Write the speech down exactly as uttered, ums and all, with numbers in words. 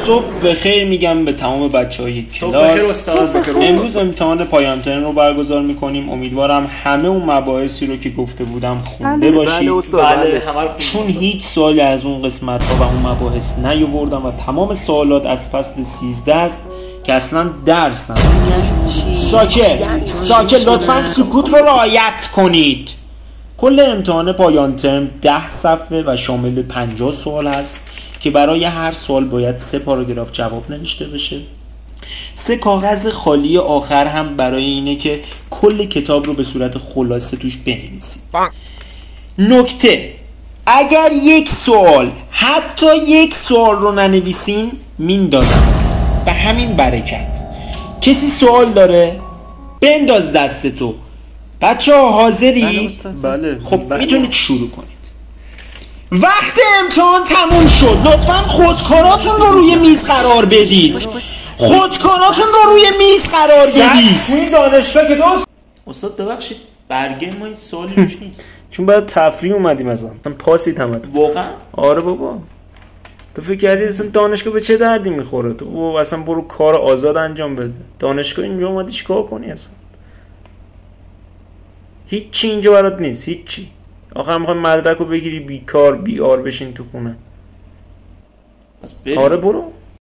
صبح بخیر میگم به تمام بچهای کلاس. امروز امتحان پایان ترم رو برگزار میکنیم. امیدوارم همه اون مباحثی رو که گفته بودم خونده باشید. بله چون هیچ سوالی از اون قسمت ها و اون مباحث نیاوردم و تمام سوالات از فصل سیزده است که اصلا درس ندارم. ساکت ساکت لطفاً سکوت رو رعایت کنید. کل امتحان پایان ترم ده صفحه و شامل پنجاه سوال هست که برای هر سوال باید سه پاراگراف جواب نوشته بشه. سه کاغذ خالی آخر هم برای اینه که کل کتاب رو به صورت خلاصه توش بنویسید. نکته: اگر یک سوال حتی یک سوال رو ننویسین میندازمتون. به همین برکت. کسی سوال داره؟ بنداز دستتو. بچه ها حاضری؟ بله. خب بله. میتونید شروع کنید. وقت امتحان تموم شد. لطفاً خودکاراتون رو روی میز قرار بدید. خودکاراتون رو روی میز قرار بدید. تو این دانشگاه که دوست استاد ببخشید برگه ما این سوالی روش نیست. چون باید تفریح اومدیم اصلا. اصلا پاسید همتون. واقعا؟ آره بابا. تو فکر کردی اصلا دانشگاه به چه دردی میخوره؟ تو اصلا برو کار آزاد انجام بده. دانشگاه اینجا اومدی چیکار کنی اصلا؟ هیچی اینجا برات نیست، هیچی. آخر میخوای مدرک رو بگیری بیکار بیار بشین تو خونه. آره برو.